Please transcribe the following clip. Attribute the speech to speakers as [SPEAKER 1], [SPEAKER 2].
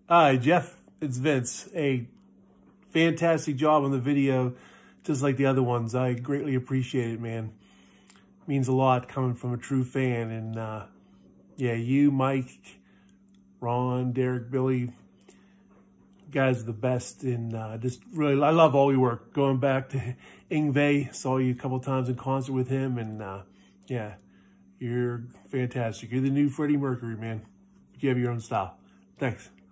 [SPEAKER 1] Hi, Jeff. It's Vince. A fantastic job on the video, just like the other ones. I greatly appreciate it, man. Means a lot coming from a true fan. And yeah, you, Mike, Ron, Derek, Billy, you guys are the best. And just really, I love all your work. Going back to Yngwie, saw you a couple times in concert with him. And yeah, you're fantastic. You're the new Freddie Mercury, man. You have your own style. Thanks.